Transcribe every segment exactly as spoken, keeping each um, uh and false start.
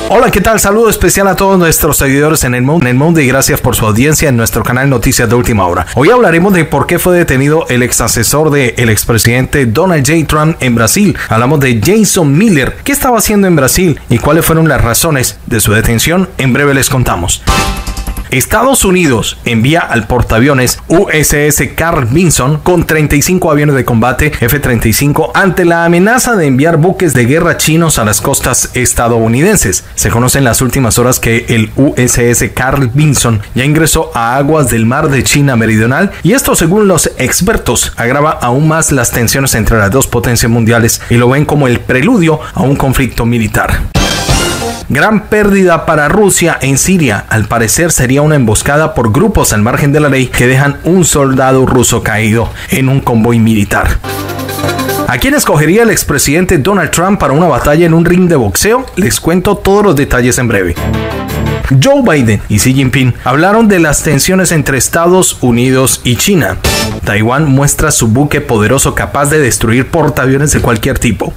Hola, ¿qué tal? Saludo especial a todos nuestros seguidores en el mundo, en el mundo y gracias por su audiencia en nuestro canal Noticias de Última Hora. Hoy hablaremos de por qué fue detenido el ex asesor del expresidente Donald J. Trump en Brasil. Hablamos de Jason Miller. ¿Qué estaba haciendo en Brasil y cuáles fueron las razones de su detención? En breve les contamos. Estados Unidos envía al portaaviones U S S Carl Vinson con treinta y cinco aviones de combate F treinta y cinco ante la amenaza de enviar buques de guerra chinos a las costas estadounidenses. Se conoce en las últimas horas que el U S S Carl Vinson ya ingresó a aguas del mar de China Meridional y esto, según los expertos, agrava aún más las tensiones entre las dos potencias mundiales y lo ven como el preludio a un conflicto militar. Gran pérdida para Rusia en Siria. Al parecer sería una emboscada por grupos al margen de la ley que dejan un soldado ruso caído en un convoy militar. ¿A quién escogería el expresidente Donald Trump para una batalla en un ring de boxeo? Les cuento todos los detalles en breve. Joe Biden y Xi Jinping hablaron de las tensiones entre Estados Unidos y China. Taiwán muestra su buque poderoso capaz de destruir portaaviones de cualquier tipo.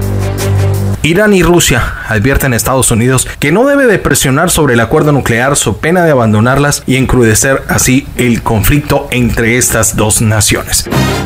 Irán y Rusia advierten a Estados Unidos que no debe de presionar sobre el acuerdo nuclear so pena de abandonarlas y encrudecer así el conflicto entre estas dos naciones.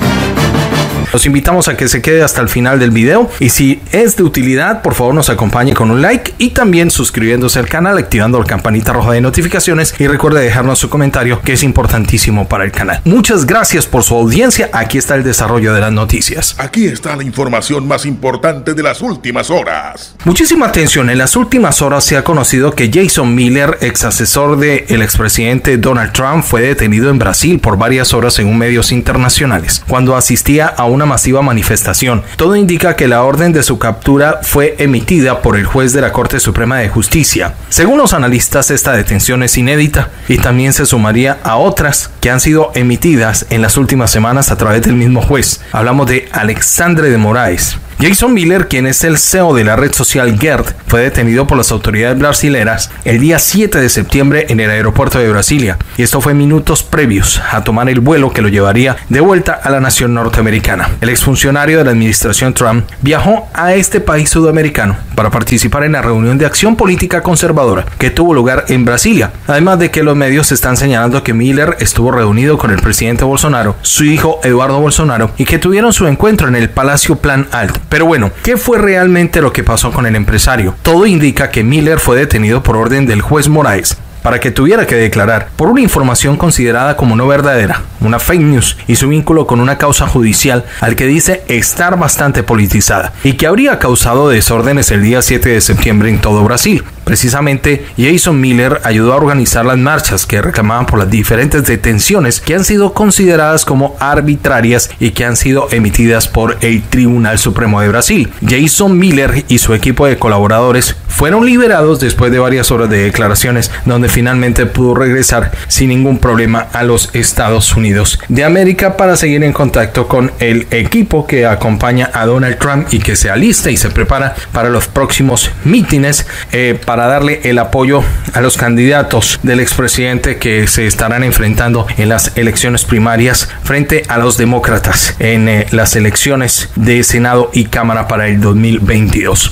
Los invitamos a que se quede hasta el final del video y si es de utilidad, por favor nos acompañe con un like y también suscribiéndose al canal, activando la campanita roja de notificaciones y recuerde dejarnos su comentario que es importantísimo para el canal. Muchas gracias por su audiencia. Aquí está el desarrollo de las noticias. Aquí está la información más importante de las últimas horas. Muchísima atención. En las últimas horas se ha conocido que Jason Miller, ex asesor del expresidente Donald Trump, fue detenido en Brasil por varias horas según medios internacionales cuando asistía a una masiva manifestación. Todo indica que la orden de su captura fue emitida por el juez de la Corte Suprema de Justicia. Según los analistas, esta detención es inédita y también se sumaría a otras que han sido emitidas en las últimas semanas a través del mismo juez. Hablamos de Alexandre de Moraes. Jason Miller, quien es el C E O de la red social Gerd, fue detenido por las autoridades brasileras el día siete de septiembre en el aeropuerto de Brasilia, y esto fue minutos previos a tomar el vuelo que lo llevaría de vuelta a la nación norteamericana. El exfuncionario de la administración Trump viajó a este país sudamericano para participar en la reunión de acción política conservadora que tuvo lugar en Brasilia, además de que los medios están señalando que Miller estuvo reunido con el presidente Bolsonaro, su hijo Eduardo Bolsonaro, y que tuvieron su encuentro en el Palacio Plan Alto. Pero bueno, ¿qué fue realmente lo que pasó con el empresario? Todo indica que Miller fue detenido por orden del juez Moraes para que tuviera que declarar por una información considerada como no verdadera, una fake news, y su vínculo con una causa judicial al que dice estar bastante politizada y que habría causado desórdenes el día siete de septiembre en todo Brasil. Precisamente, Jason Miller ayudó a organizar las marchas que reclamaban por las diferentes detenciones que han sido consideradas como arbitrarias y que han sido emitidas por el Tribunal Supremo de Brasil. Jason Miller y su equipo de colaboradores fueron liberados después de varias horas de declaraciones, donde finalmente pudo regresar sin ningún problema a los Estados Unidos de América para seguir en contacto con el equipo que acompaña a Donald Trump y que se alista y se prepara para los próximos mítines eh, para darle el apoyo a los candidatos del expresidente que se estarán enfrentando en las elecciones primarias frente a los demócratas en eh, las elecciones de Senado y Cámara para el dos mil veintidós.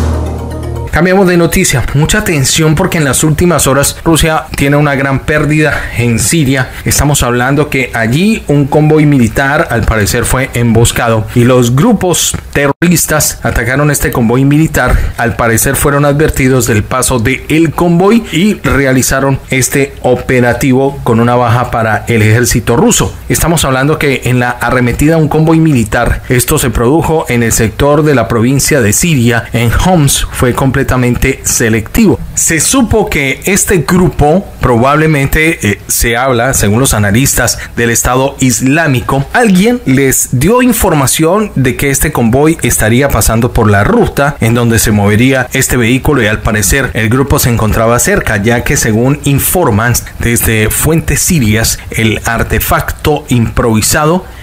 Cambiamos de noticia. Mucha atención porque en las últimas horas Rusia tiene una gran pérdida en Siria. Estamos hablando que allí un convoy militar al parecer fue emboscado y los grupos terroristas atacaron este convoy militar. Al parecer fueron advertidos del paso del convoy y realizaron este operativo con una baja para el ejército ruso. Estamos hablando que en la arremetida a un convoy militar, esto se produjo en el sector de la provincia de Siria, en Homs, fue completamente selectivo. Se supo que este grupo probablemente eh, se habla, según los analistas del Estado Islámico, alguien les dio información de que este convoy estaría pasando por la ruta en donde se movería este vehículo y al parecer el grupo se encontraba cerca, ya que según informan desde fuentes sirias, el artefacto improvisado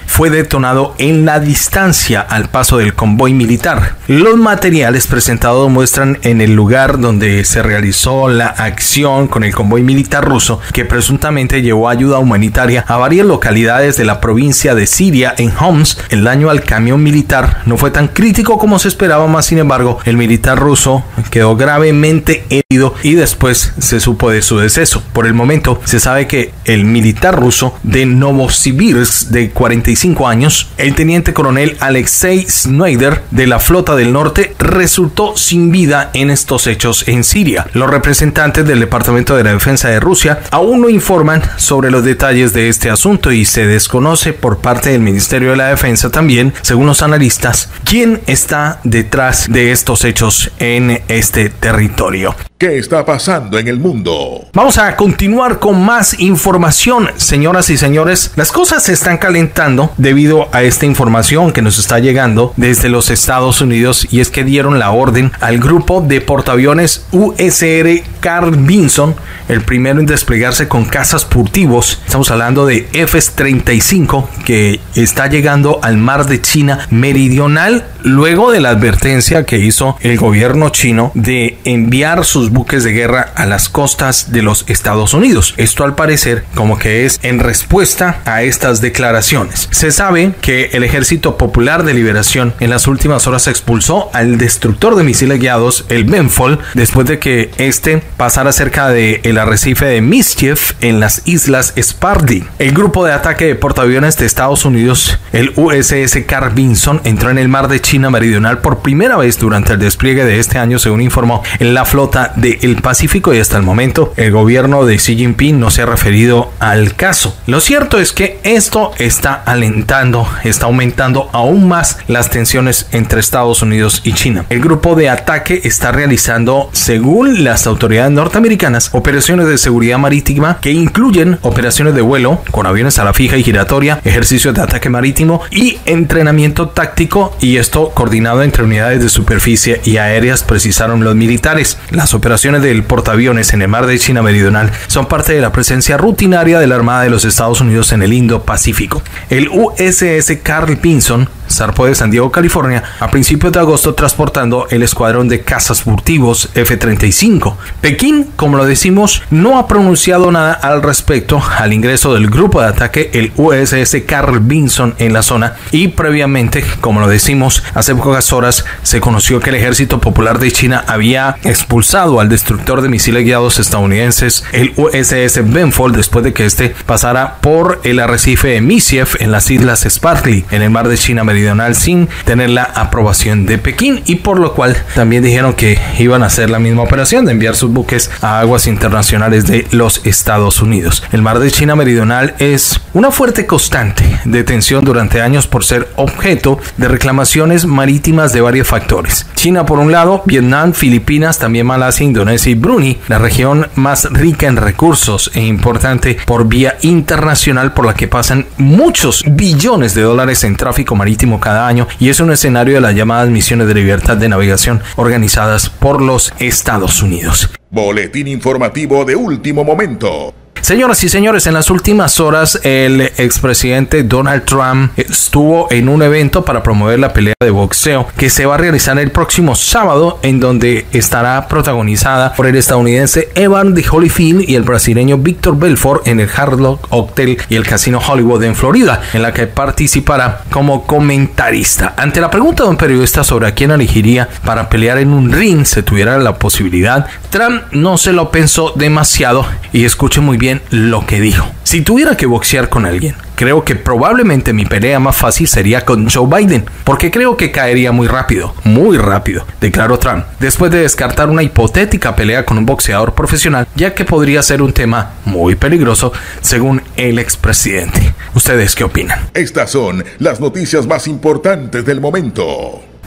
fue detonado en la distancia al paso del convoy militar. Los materiales presentados muestran en el lugar donde se realizó la acción con el convoy militar ruso que presuntamente llevó ayuda humanitaria a varias localidades de la provincia de Siria en Homs. El daño al camión militar no fue tan crítico como se esperaba, más sin embargo el militar ruso quedó gravemente herido y después se supo de su deceso. Por el momento se sabe que el militar ruso de Novosibirsk de cuarenta y cinco años, el teniente coronel Alexei Schneider de la Flota del Norte, resultó sin vida en estos hechos en Siria. Los representantes del Departamento de la Defensa de Rusia aún no informan sobre los detalles de este asunto y se desconoce por parte del Ministerio de la Defensa también, según los analistas, quién está detrás de estos hechos en este territorio. ¿Qué está pasando en el mundo? Vamos a continuar con más información, señoras y señores. Las cosas se están calentando debido a esta información que nos está llegando desde los Estados Unidos, y es que dieron la orden al grupo de portaaviones U S R Carl Vinson, el primero en desplegarse con cazas furtivos. Estamos hablando de F treinta y cinco, que está llegando al mar de China Meridional luego de la advertencia que hizo el gobierno chino de enviar sus buques de guerra a las costas de los Estados Unidos. Esto al parecer como que es en respuesta a estas declaraciones. Se sabe que el Ejército Popular de Liberación en las últimas horas expulsó al destructor de misiles guiados, el Benfol, después de que este pasara cerca del arrecife de Mischief en las islas Spratly. El grupo de ataque de portaaviones de Estados Unidos, el U S S Carl Vinson, entró en el mar de China Meridional por primera vez durante el despliegue de este año, según informó en la flota del Pacífico, y hasta el momento el gobierno de Xi Jinping no se ha referido al caso. Lo cierto es que esto está alentando, está aumentando aún más las tensiones entre Estados Unidos y China. El grupo de ataque está realizando, según las autoridades norteamericanas, operaciones de seguridad marítima que incluyen operaciones de vuelo con aviones a la fija y giratoria, ejercicios de ataque marítimo y entrenamiento táctico, y esto coordinado entre unidades de superficie y aéreas, precisaron los militares. Las operaciones del portaaviones en el mar de China Meridional son parte de la presencia rutinaria de la Armada de los Estados Unidos en el Indo-Pacífico. El U S S Carl Vinson zarpó de San Diego, California, a principios de agosto, transportando el escuadrón de cazas furtivos F treinta y cinco. Pekín, como lo decimos, no ha pronunciado nada al respecto al ingreso del grupo de ataque, el U S S Carl Vinson, en la zona, y previamente, como lo decimos, hace pocas horas se conoció que el Ejército Popular de China había expulsado al destructor de misiles guiados estadounidenses, el U S S Benfol, después de que este pasara por el arrecife de Mischief en las islas Spratly, en el mar de China Meridional, sin tener la aprobación de Pekín, y por lo cual también dijeron que iban a hacer la misma operación de enviar sus buques a aguas internacionales de los Estados Unidos. El mar de China Meridional es una fuerte constante de tensión durante años por ser objeto de reclamaciones marítimas de varios factores. China por un lado, Vietnam, Filipinas, también Malasia, Indonesia y Brunei, la región más rica en recursos e importante por vía internacional por la que pasan muchos billones de dólares en tráfico marítimo cada año, y es un escenario de las llamadas misiones de libertad de navegación organizadas por los Estados Unidos. Boletín informativo de último momento. Señoras y señores, en las últimas horas el expresidente Donald Trump estuvo en un evento para promover la pelea de boxeo que se va a realizar el próximo sábado, en donde estará protagonizada por el estadounidense Evander Holyfield y el brasileño Víctor Belfort en el Hard Rock Hotel y el Casino Hollywood en Florida, en la que participará como comentarista. Ante la pregunta de un periodista sobre a quién elegiría para pelear en un ring si tuviera la posibilidad, Trump no se lo pensó demasiado, y escuche muy bien lo que dijo. Si tuviera que boxear con alguien, creo que probablemente mi pelea más fácil sería con Joe Biden, porque creo que caería muy rápido, muy rápido, declaró Trump, después de descartar una hipotética pelea con un boxeador profesional, ya que podría ser un tema muy peligroso, según el expresidente. ¿Ustedes qué opinan? Estas son las noticias más importantes del momento.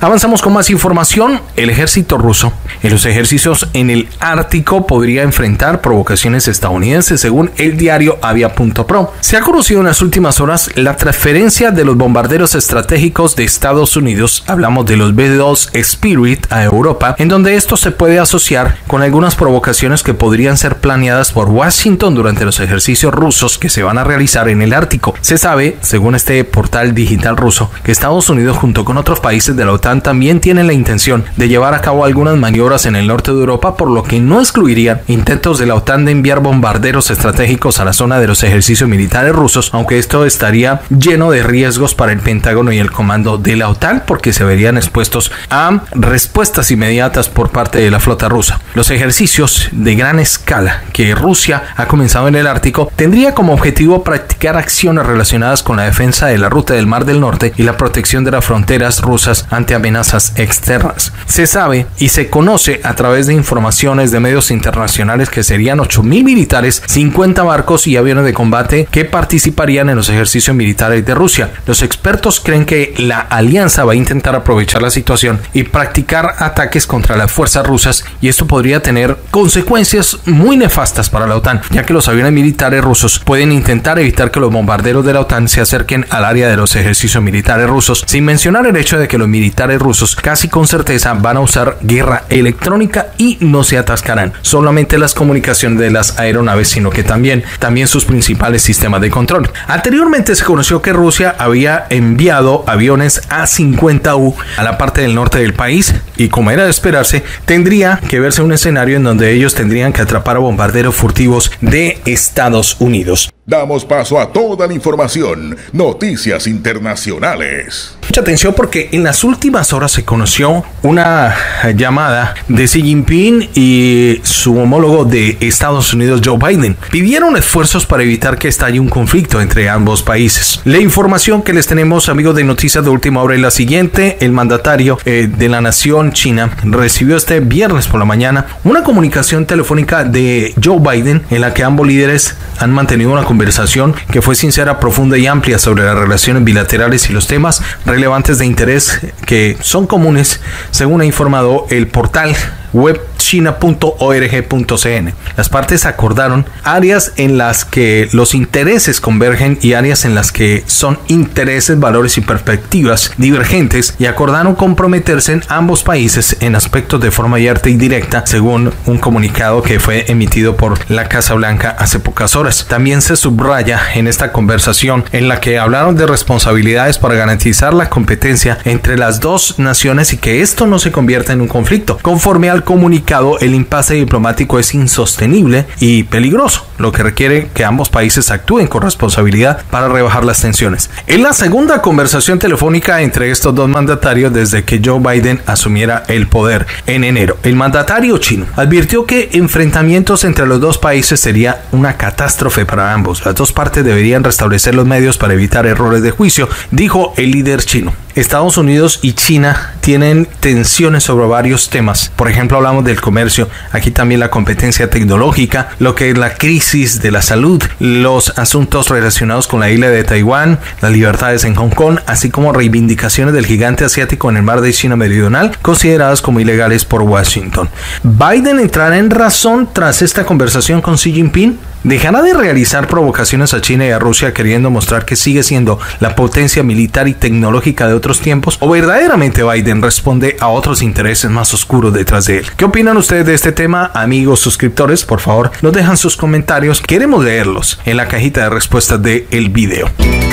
Avanzamos con más información. El ejército ruso en los ejercicios en el Ártico podría enfrentar provocaciones estadounidenses, según el diario Avia punto pro. Se ha conocido en las últimas horas la transferencia de los bombarderos estratégicos de Estados Unidos, hablamos de los B dos Spirit, a Europa, en donde esto se puede asociar con algunas provocaciones que podrían ser planeadas por Washington durante los ejercicios rusos que se van a realizar en el Ártico. Se sabe, según este portal digital ruso, que Estados Unidos junto con otros países de la OTAN también tienen la intención de llevar a cabo algunas maniobras en el norte de Europa, por lo que no excluirían intentos de la OTAN de enviar bombarderos estratégicos a la zona de los ejercicios militares rusos, aunque esto estaría lleno de riesgos para el Pentágono y el comando de la OTAN, porque se verían expuestos a respuestas inmediatas por parte de la flota rusa. Los ejercicios de gran escala que Rusia ha comenzado en el Ártico tendría como objetivo practicar acciones relacionadas con la defensa de la ruta del Mar del Norte y la protección de las fronteras rusas ante amenazas externas. Se sabe y se conoce a través de informaciones de medios internacionales que serían ocho mil militares, cincuenta barcos y aviones de combate que participarían en los ejercicios militares de Rusia. Los expertos creen que la alianza va a intentar aprovechar la situación y practicar ataques contra las fuerzas rusas, y esto podría tener consecuencias muy nefastas para la OTAN, ya que los aviones militares rusos pueden intentar evitar que los bombarderos de la OTAN se acerquen al área de los ejercicios militares rusos, sin mencionar el hecho de que los militares rusos casi con certeza van a usar guerra electrónica y no se atascarán solamente las comunicaciones de las aeronaves, sino que también, también sus principales sistemas de control. Anteriormente se conoció que Rusia había enviado aviones A cincuenta U a la parte del norte del país, y como era de esperarse, tendría que verse un escenario en donde ellos tendrían que atrapar a bombarderos furtivos de Estados Unidos. Damos paso a toda la información, noticias internacionales. Mucha atención, porque en las últimas horas se conoció una llamada de Xi Jinping y su homólogo de Estados Unidos, Joe Biden. Pidieron esfuerzos para evitar que estalle un conflicto entre ambos países. La información que les tenemos, amigos de Noticias de Última Hora, es la siguiente. El mandatario eh, de la nación china recibió este viernes por la mañana una comunicación telefónica de Joe Biden, en la que ambos líderes han mantenido una conversación que fue sincera, profunda y amplia sobre las relaciones bilaterales y los temas relevantes de interés que son comunes, según ha informado el portal web china punto org punto cn. Las partes acordaron áreas en las que los intereses convergen y áreas en las que son intereses, valores y perspectivas divergentes, y acordaron comprometerse en ambos países en aspectos de forma abierta y directa, según un comunicado que fue emitido por la Casa Blanca hace pocas horas. También se subraya en esta conversación, en la que hablaron de responsabilidades para garantizar la competencia entre las dos naciones y que esto no se convierta en un conflicto. Conforme al comunicado, el impasse diplomático es insostenible y peligroso, lo que requiere que ambos países actúen con responsabilidad para rebajar las tensiones. Es la segunda conversación telefónica entre estos dos mandatarios desde que Joe Biden asumiera el poder en enero. El mandatario chino advirtió que enfrentamientos entre los dos países sería una catástrofe para ambos. Las dos partes deberían restablecer los medios para evitar errores de juicio, dijo el líder chino. Estados Unidos y China tienen tensiones sobre varios temas. Por ejemplo, hablamos del comercio, aquí también la competencia tecnológica, lo que es la crisis de la salud, los asuntos relacionados con la isla de Taiwán, las libertades en Hong Kong, así como reivindicaciones del gigante asiático en el mar de China Meridional, consideradas como ilegales por Washington. ¿Biden entrará en razón tras esta conversación con Xi Jinping? ¿Dejará de realizar provocaciones a China y a Rusia queriendo mostrar que sigue siendo la potencia militar y tecnológica de otros tiempos? ¿O verdaderamente Biden responde a otros intereses más oscuros detrás de él? ¿Qué opinan ustedes de este tema? Amigos suscriptores, por favor, nos dejan sus comentarios. Queremos leerlos en la cajita de respuestas del video.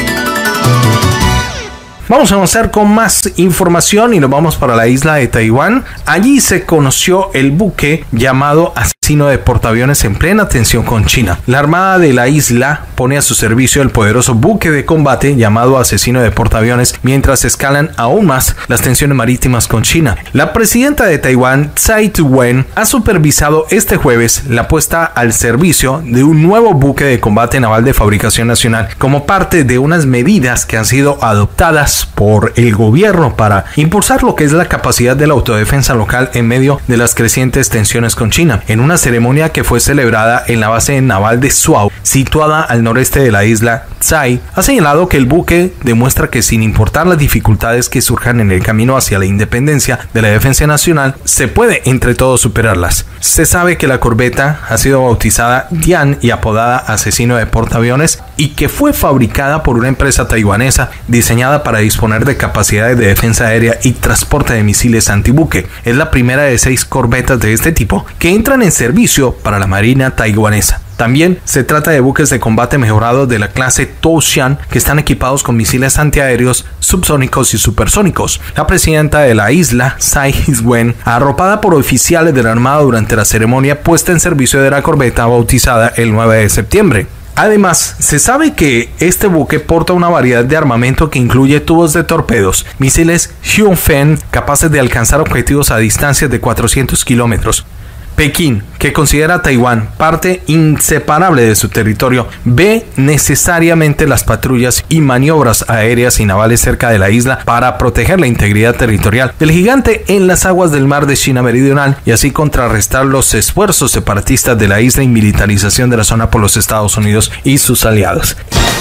Vamos a avanzar con más información y nos vamos para la isla de Taiwán. Allí se conoció el buque llamado Asesino de Portaaviones en plena tensión con China. La Armada de la isla pone a su servicio el poderoso buque de combate llamado Asesino de Portaaviones mientras escalan aún más las tensiones marítimas con China. La presidenta de Taiwán, Tsai Ing-wen, ha supervisado este jueves la puesta al servicio de un nuevo buque de combate naval de fabricación nacional como parte de unas medidas que han sido adoptadas por el gobierno para impulsar lo que es la capacidad de la autodefensa local en medio de las crecientes tensiones con China. En una ceremonia que fue celebrada en la base naval de Suao, situada al noreste de la isla Tsai ha señalado que el buque demuestra que sin importar las dificultades que surjan en el camino hacia la independencia de la defensa nacional, se puede entre todos superarlas. Se sabe que la corbeta ha sido bautizada Dian y apodada Asesino de Portaaviones y que fue fabricada por una empresa taiwanesa diseñada para disponer de capacidades de defensa aérea y transporte de misiles antibuque. Es la primera de seis corbetas de este tipo que entran en servicio para la Marina taiwanesa. También se trata de buques de combate mejorados de la clase Toushan que están equipados con misiles antiaéreos, subsónicos y supersónicos. La presidenta de la isla, Tsai Ing-wen, arropada por oficiales de la Armada durante la ceremonia puesta en servicio de la corbeta bautizada el nueve de septiembre. Además, se sabe que este buque porta una variedad de armamento que incluye tubos de torpedos, misiles Hyun-Fen capaces de alcanzar objetivos a distancias de cuatrocientos kilómetros. Pekín, que considera a Taiwán parte inseparable de su territorio, ve necesariamente las patrullas y maniobras aéreas y navales cerca de la isla para proteger la integridad territorial del gigante en las aguas del mar de China Meridional y así contrarrestar los esfuerzos separatistas de la isla y militarización de la zona por los Estados Unidos y sus aliados.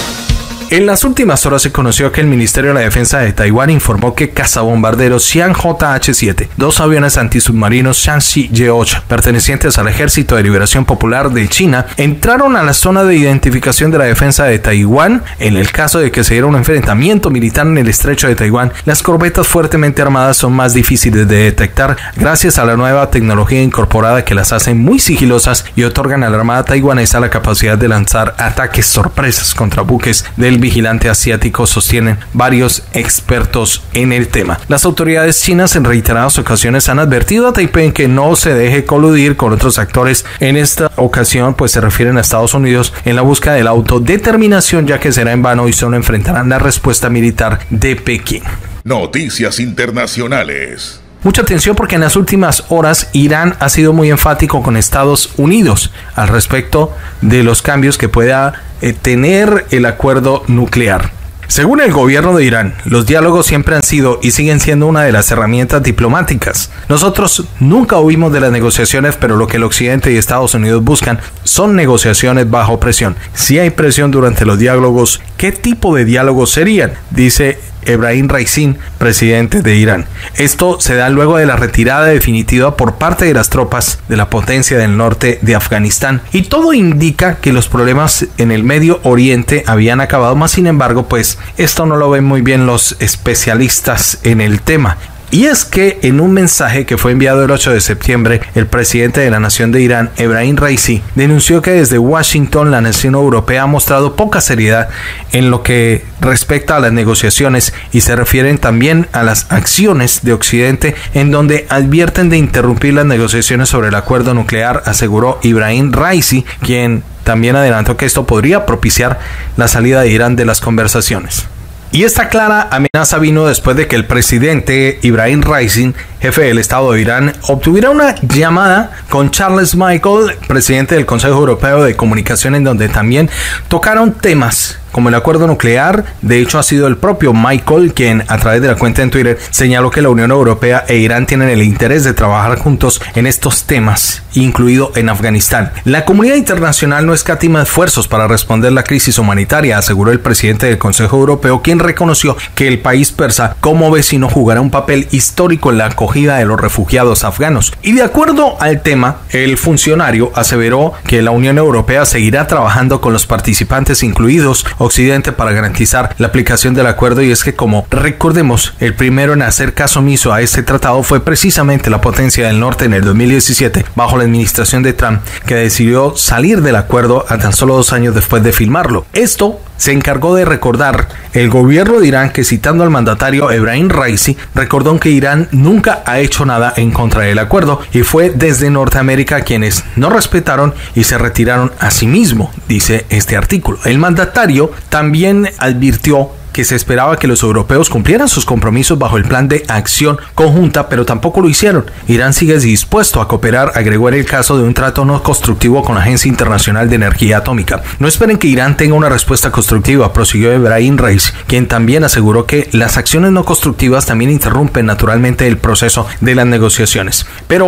En las últimas horas se conoció que el Ministerio de la Defensa de Taiwán informó que cazabombarderos Xi'an J H siete, dos aviones antisubmarinos Shaanxi Y ocho, pertenecientes al Ejército de Liberación Popular de China, entraron a la zona de identificación de la defensa de Taiwán. En el caso de que se diera un enfrentamiento militar en el estrecho de Taiwán, las corbetas fuertemente armadas son más difíciles de detectar gracias a la nueva tecnología incorporada que las hace muy sigilosas y otorgan a la Armada taiwanesa la capacidad de lanzar ataques sorpresas contra buques del vigilante asiático, sostienen varios expertos en el tema. Las autoridades chinas en reiteradas ocasiones han advertido a Taipei que no se deje coludir con otros actores. En esta ocasión pues se refieren a Estados Unidos en la búsqueda de la autodeterminación, ya que será en vano y solo enfrentarán la respuesta militar de Pekín. Noticias internacionales. Mucha atención porque en las últimas horas Irán ha sido muy enfático con Estados Unidos al respecto de los cambios que pueda eh, tener el acuerdo nuclear. Según el gobierno de Irán, los diálogos siempre han sido y siguen siendo una de las herramientas diplomáticas. Nosotros nunca huimos de las negociaciones, pero lo que el Occidente y Estados Unidos buscan son negociaciones bajo presión. Si hay presión durante los diálogos, ¿qué tipo de diálogos serían?, dice Ebrahim Raisi, presidente de Irán. Esto se da luego de la retirada definitiva por parte de las tropas de la potencia del norte de Afganistán y todo indica que los problemas en el Medio Oriente habían acabado, más sin embargo pues esto no lo ven muy bien los especialistas en el tema. Y es que en un mensaje que fue enviado el ocho de septiembre, el presidente de la nación de Irán, Ebrahim Raisi, denunció que desde Washington la nación europea ha mostrado poca seriedad en lo que respecta a las negociaciones y se refieren también a las acciones de Occidente en donde advierten de interrumpir las negociaciones sobre el acuerdo nuclear, aseguró Ebrahim Raisi, quien también adelantó que esto podría propiciar la salida de Irán de las conversaciones. Y esta clara amenaza vino después de que el presidente Ebrahim Raisi, jefe del Estado de Irán, obtuviera una llamada con Charles Michel, presidente del Consejo Europeo de Comunicación, en donde también tocaron temas como el acuerdo nuclear. De hecho, ha sido el propio Michel quien, a través de la cuenta en Twitter, señaló que la Unión Europea e Irán tienen el interés de trabajar juntos en estos temas, incluido en Afganistán. La comunidad internacional no escatima esfuerzos para responder la crisis humanitaria, aseguró el presidente del Consejo Europeo, quien reconoció que el país persa como vecino jugará un papel histórico en la acogida de los refugiados afganos. Y de acuerdo al tema, el funcionario aseveró que la Unión Europea seguirá trabajando con los participantes, incluidos Occidente, para garantizar la aplicación del acuerdo. Y es que, como recordemos, el primero en hacer caso omiso a este tratado fue precisamente la potencia del norte en el dos mil diecisiete, bajo la administración de Trump, que decidió salir del acuerdo a tan solo dos años después de firmarlo. Esto se encargó de recordar el gobierno de Irán, que, citando al mandatario Ebrahim Raisi, recordó que Irán nunca ha hecho nada en contra del acuerdo y fue desde Norteamérica quienes no respetaron y se retiraron a sí mismo, dice este artículo. El mandatario también advirtió que se esperaba que los europeos cumplieran sus compromisos bajo el plan de acción conjunta, pero tampoco lo hicieron. Irán sigue dispuesto a cooperar, agregó, en el caso de un trato no constructivo con la Agencia Internacional de Energía Atómica. No esperen que Irán tenga una respuesta constructiva, prosiguió Ebrahim Raisi, quien también aseguró que las acciones no constructivas también interrumpen naturalmente el proceso de las negociaciones. Pero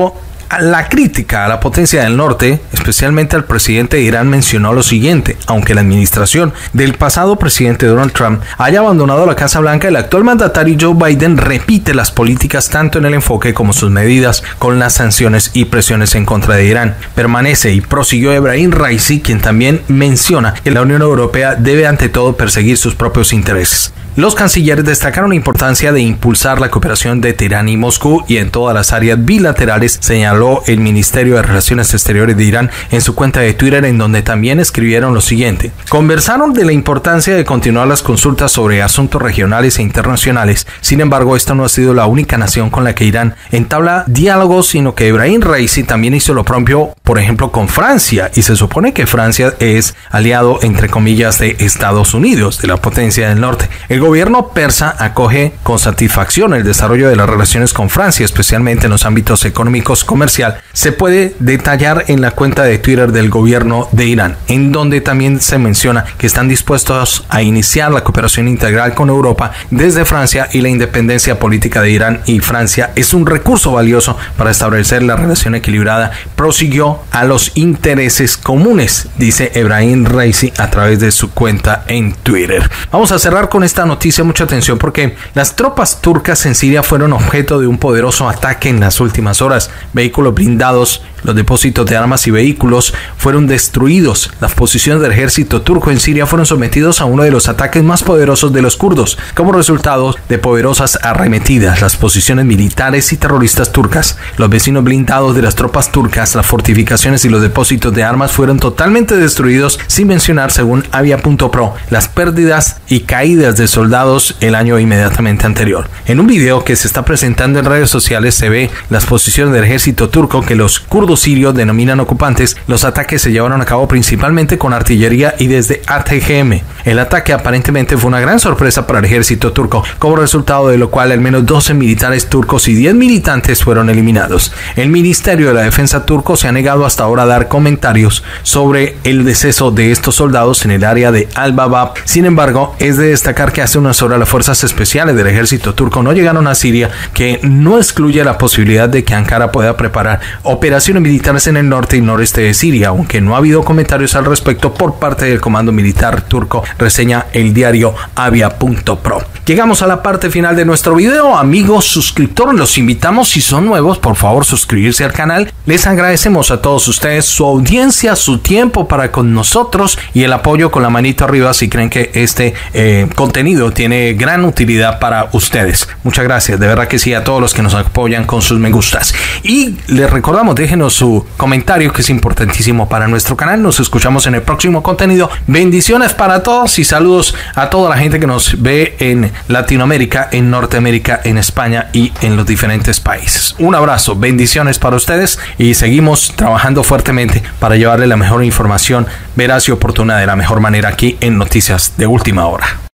La crítica a la potencia del norte, especialmente al presidente de Irán, mencionó lo siguiente: aunque la administración del pasado presidente Donald Trump haya abandonado la Casa Blanca, el actual mandatario Joe Biden repite las políticas tanto en el enfoque como sus medidas con las sanciones y presiones en contra de Irán. Permanece y prosiguió Ebrahim Raisi, quien también menciona que la Unión Europea debe ante todo perseguir sus propios intereses. Los cancilleres destacaron la importancia de impulsar la cooperación de Teherán y Moscú y en todas las áreas bilaterales, señaló el Ministerio de Relaciones Exteriores de Irán en su cuenta de Twitter, en donde también escribieron lo siguiente: conversaron de la importancia de continuar las consultas sobre asuntos regionales e internacionales. Sin embargo, esta no ha sido la única nación con la que Irán entabla diálogos, sino que Ebrahim Raisi también hizo lo propio, por ejemplo, con Francia, y se supone que Francia es aliado, entre comillas, de Estados Unidos, de la potencia del norte. El El gobierno persa acoge con satisfacción el desarrollo de las relaciones con Francia, especialmente en los ámbitos económicos, comercial. Se puede detallar en la cuenta de Twitter del gobierno de Irán, en donde también se menciona que están dispuestos a iniciar la cooperación integral con Europa desde Francia, y la independencia política de Irán y Francia es un recurso valioso para establecer la relación equilibrada, prosiguió, a los intereses comunes, dice Ebrahim Raisi a través de su cuenta en Twitter. Vamos a cerrar con esta noticia, mucha atención, porque las tropas turcas en Siria fueron objeto de un poderoso ataque en las últimas horas. Vehículos blindados, los depósitos de armas y vehículos fueron destruidos. Las posiciones del ejército turco en Siria fueron sometidos a uno de los ataques más poderosos de los kurdos, como resultado de poderosas arremetidas. Las posiciones militares y terroristas turcas, los vecinos blindados de las tropas turcas, las fortificaciones y los depósitos de armas fueron totalmente destruidos, sin mencionar, según Avia punto pro, las pérdidas y caídas de soldados el año inmediatamente anterior. En un video que se está presentando en redes sociales se ve las posiciones del ejército turco que los kurdos sirios denominan ocupantes. Los ataques se llevaron a cabo principalmente con artillería y desde A T G M. El ataque aparentemente fue una gran sorpresa para el ejército turco, como resultado de lo cual al menos doce militares turcos y diez militantes fueron eliminados. El Ministerio de la Defensa turco se ha negado hasta ahora a dar comentarios sobre el deceso de estos soldados en el área de Al-Babab. Sin embargo, es de destacar que hace unas horas las fuerzas especiales del ejército turco no llegaron a Siria, que no excluye la posibilidad de que Ankara pueda preparar operaciones militares en el norte y noreste de Siria, aunque no ha habido comentarios al respecto por parte del comando militar turco, reseña el diario Avia punto pro. Llegamos a la parte final de nuestro video. Amigos suscriptores, los invitamos, si son nuevos, por favor suscribirse al canal. Les agradecemos a todos ustedes su audiencia, su tiempo para con nosotros y el apoyo con la manito arriba si creen que este eh, contenido tiene gran utilidad para ustedes. Muchas gracias, de verdad que sí, a todos los que nos apoyan con sus me gustas. Y les recordamos, déjenos su comentario, que es importantísimo para nuestro canal. Nos escuchamos en el próximo contenido. Bendiciones para todos y saludos a toda la gente que nos ve en Latinoamérica, en Norteamérica, en España y en los diferentes países. Un abrazo, bendiciones para ustedes y seguimos trabajando fuertemente para llevarle la mejor información veraz y oportuna de la mejor manera aquí en Noticias de Última Hora.